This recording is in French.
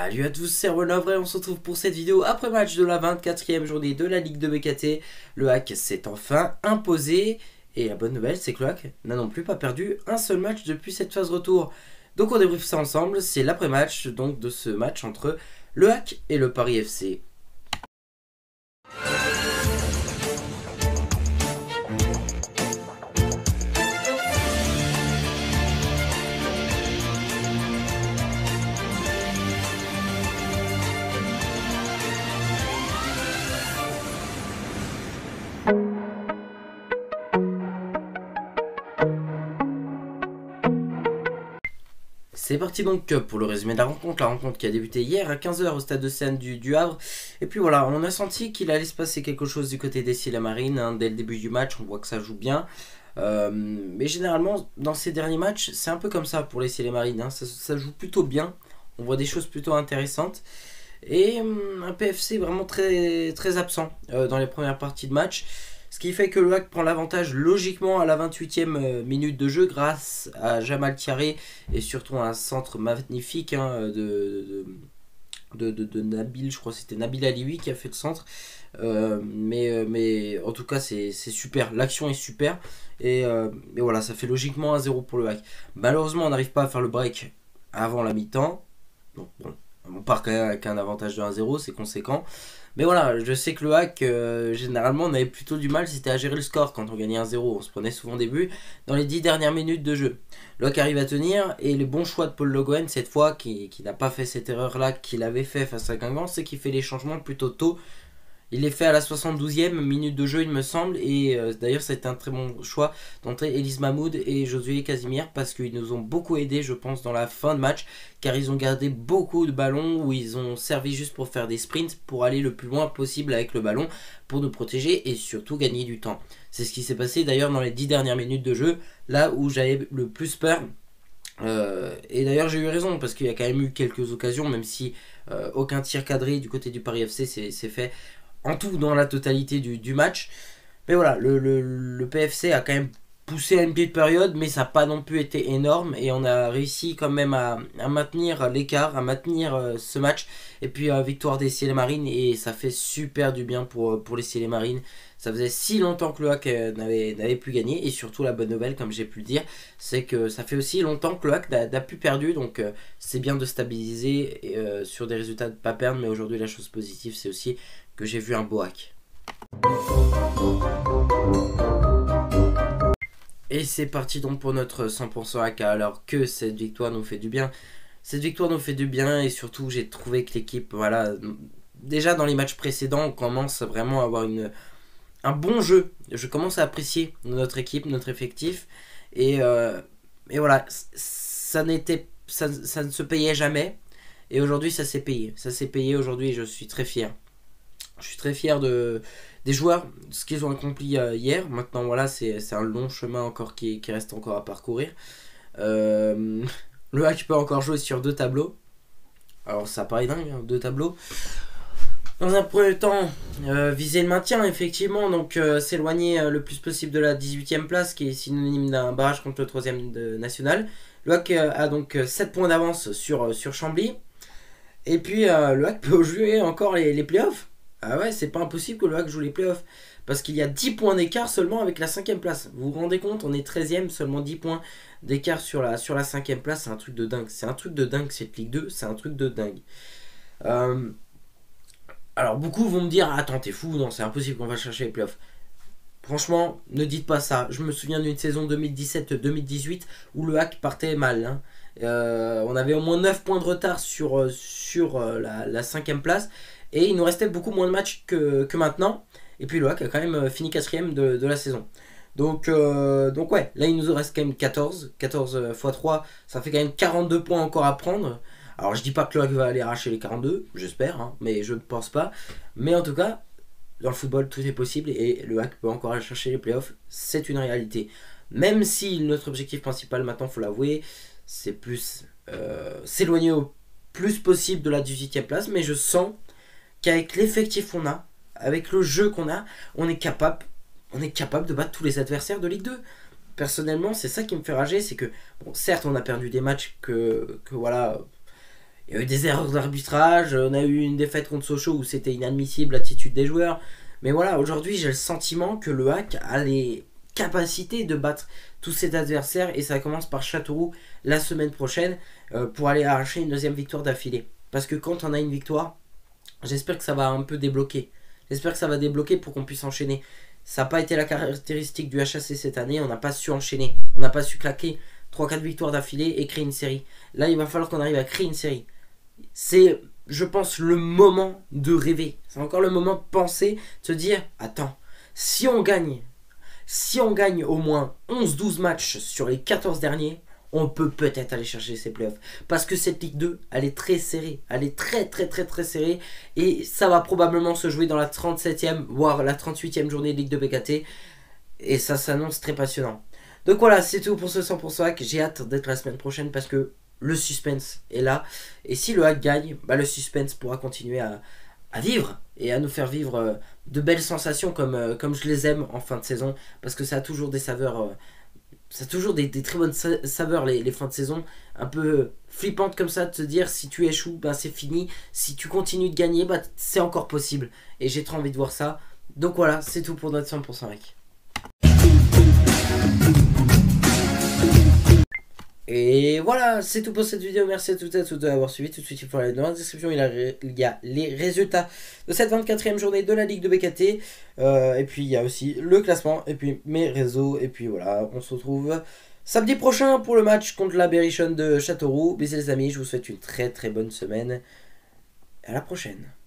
Salut à tous, c'est Renaud et on se retrouve pour cette vidéo après match de la 24e journée de la Ligue de BKT. Le Hack s'est enfin imposé et la bonne nouvelle c'est que le Hack n'a non plus pas perdu un seul match depuis cette phase retour. Donc on débriefe ça ensemble, c'est l'après-match donc de ce match entre le Hack et le Paris FC. C'est parti donc pour le résumé de la rencontre qui a débuté hier à 15 h au stade de Seine du Havre. Et puis voilà, on a senti qu'il allait se passer quelque chose du côté des Issy-les-Marines, hein, dès le début du match, on voit que ça joue bien. Mais généralement, dans ces derniers matchs, c'est un peu comme ça pour les Issy-les-Marines, hein, ça joue plutôt bien, on voit des choses plutôt intéressantes. Et un PFC vraiment très, très absent dans les premières parties de match. Ce qui fait que le Hack prend l'avantage logiquement à la 28e minute de jeu grâce à Jamal Thiaré et surtout un centre magnifique, hein, de Nabil, je crois que c'était Nabil Alioui qui a fait le centre. Mais en tout cas c'est super, l'action est super et voilà, ça fait logiquement 1-0 pour le Hack. Malheureusement on n'arrive pas à faire le break avant la mi-temps. Donc bon, on part quand même avec un avantage de 1-0, c'est conséquent. Mais voilà, je sais que le Hack, généralement, on avait plutôt du mal, c'était à gérer le score quand on gagnait 1-0. On se prenait souvent des buts dans les 10 dernières minutes de jeu. Le Hack arrive à tenir, et le bon choix de Paul Le Guen, cette fois, qui n'a pas fait cette erreur-là qu'il avait fait face à Guingamp, c'est qu'il fait les changements plutôt tôt. Il les fait à la 72e minute de jeu, il me semble, et d'ailleurs c'était un très bon choix d'entrer Elise Mahmoud et Josué Casimir parce qu'ils nous ont beaucoup aidé, je pense, dans la fin de match, car ils ont gardé beaucoup de ballons où ils ont servi juste pour faire des sprints, pour aller le plus loin possible avec le ballon, pour nous protéger et surtout gagner du temps. C'est ce qui s'est passé d'ailleurs dans les 10 dernières minutes de jeu, là où j'avais le plus peur. Et d'ailleurs j'ai eu raison parce qu'il y a quand même eu quelques occasions, même si aucun tir cadré du côté du Paris FC s'est fait en tout dans la totalité du match. Mais voilà, le PFC a quand même poussé à une petite période, mais ça n'a pas non plus été énorme et on a réussi quand même à maintenir l'écart, à maintenir ce match. Et puis victoire des Issy-les-Marines et ça fait super du bien pour les Issy-les-Marines. Ça faisait si longtemps que le Hack n'avait plus gagné, et surtout la bonne nouvelle, comme j'ai pu le dire, c'est que ça fait aussi longtemps que le Hack n'a plus perdu, donc c'est bien de stabiliser sur des résultats de ne pas perdre, mais aujourd'hui la chose positive c'est aussi que j'ai vu un beau Hack. Et c'est parti donc pour notre 100% Hack, alors que cette victoire nous fait du bien. Cette victoire nous fait du bien et surtout j'ai trouvé que l'équipe, voilà, déjà dans les matchs précédents on commence vraiment à avoir un bon jeu. Je commence à apprécier notre équipe, notre effectif et voilà, ça ne se payait jamais et aujourd'hui ça s'est payé. Ça s'est payé aujourd'hui et je suis très fier. Je suis très fier des joueurs, ce qu'ils ont accompli hier. Maintenant voilà, c'est un long chemin encore qui reste encore à parcourir. Le Hack peut encore jouer sur 2 tableaux. Alors ça paraît dingue, hein, 2 tableaux. Dans un premier temps, viser le maintien effectivement, donc s'éloigner le plus possible de la 18e place qui est synonyme d'un barrage contre le 3e national. Le Hack a donc 7 points d'avance sur Chambly. Et puis le Hack peut jouer encore les playoffs. Ah ouais, c'est pas impossible que le Hack joue les playoffs. Parce qu'il y a 10 points d'écart seulement avec la 5e place. Vous vous rendez compte, on est 13e, seulement 10 points d'écart sur la 5e place. C'est un truc de dingue. C'est un truc de dingue cette Ligue 2. C'est un truc de dingue. Alors beaucoup vont me dire, attends t'es fou, non c'est impossible qu'on va chercher les playoffs. Franchement, ne dites pas ça. Je me souviens d'une saison 2017-2018 où le Hack partait mal, hein. On avait au moins 9 points de retard sur la 5e place. Et il nous restait beaucoup moins de matchs que maintenant. Et puis le Hack a quand même fini 4ème de la saison. Donc ouais, là il nous reste quand même 14 x 3, ça fait quand même 42 points encore à prendre. Alors je dis pas que le Hack va aller arracher les 42, j'espère, hein, mais je ne pense pas. Mais en tout cas, dans le football tout est possible et le Hack peut encore aller chercher les playoffs, c'est une réalité. Même si notre objectif principal maintenant, faut l'avouer, c'est plus s'éloigner au plus possible de la 18e place, mais je sens qu'avec l'effectif qu'on a, avec le jeu qu'on a, on est capable de battre tous les adversaires de Ligue 2. Personnellement, c'est ça qui me fait rager, c'est que, bon, certes, on a perdu des matchs que voilà, Il y a eu des erreurs d'arbitrage, on a eu une défaite contre Sochaux où c'était inadmissible l'attitude des joueurs. Mais voilà, aujourd'hui j'ai le sentiment que le Hack a les capacités de battre tous ses adversaires et ça commence par Châteauroux la semaine prochaine pour aller arracher une deuxième victoire d'affilée. Parce que quand on a une victoire, j'espère que ça va un peu débloquer. J'espère que ça va débloquer pour qu'on puisse enchaîner. Ça n'a pas été la caractéristique du HAC cette année, on n'a pas su enchaîner, on n'a pas su claquer 3-4 victoires d'affilée et créer une série. Là il va falloir qu'on arrive à créer une série. C'est, je pense, le moment de rêver. C'est encore le moment de penser, de se dire, attends, si on gagne au moins 11-12 matchs sur les 14 derniers, on peut peut-être aller chercher ces playoffs. Parce que cette Ligue 2, elle est très serrée. Elle est très serrée. Et ça va probablement se jouer dans la 37e, voire la 38e journée de Ligue 2 BKT. Et ça s'annonce très passionnant. Donc voilà, c'est tout pour ce 100% hack. J'ai hâte d'être la semaine prochaine parce que le suspense est là. Et si le hack gagne, bah le suspense pourra continuer à vivre et à nous faire vivre de belles sensations comme je les aime en fin de saison. Parce que ça a toujours des saveurs, ça a toujours des très bonnes saveurs les fins de saison. Un peu flippantes comme ça, de se dire si tu échoues, bah c'est fini. Si tu continues de gagner, bah c'est encore possible. Et j'ai trop envie de voir ça. Donc voilà, c'est tout pour notre 100% hack. Et voilà, c'est tout pour cette vidéo. Merci à toutes et à tous d'avoir suivi. Tout de suite, il faut aller dans la description. Il y a les résultats de cette 24e journée de la Ligue de BKT. Et puis, il y a aussi le classement. Et puis, mes réseaux. Et puis, voilà, on se retrouve samedi prochain pour le match contre la Berrichonne de Châteauroux. Bisous les amis, je vous souhaite une très bonne semaine. À la prochaine.